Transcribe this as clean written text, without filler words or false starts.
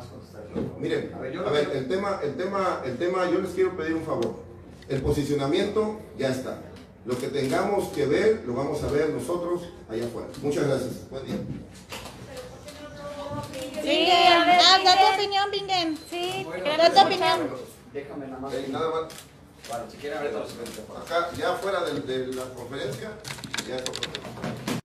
más contestar. Miren, a ver, el tema, yo les quiero pedir un favor. El posicionamiento ya está. Lo que tengamos que ver, lo vamos a ver nosotros allá afuera. Muchas gracias. Buen día. Sí, da tu opinión, Bingen. Sí, da tu opinión. Déjame nada más. Nada más. Bueno, si quieren ahorita los 70. Acá, ya fuera de la conferencia, ya está.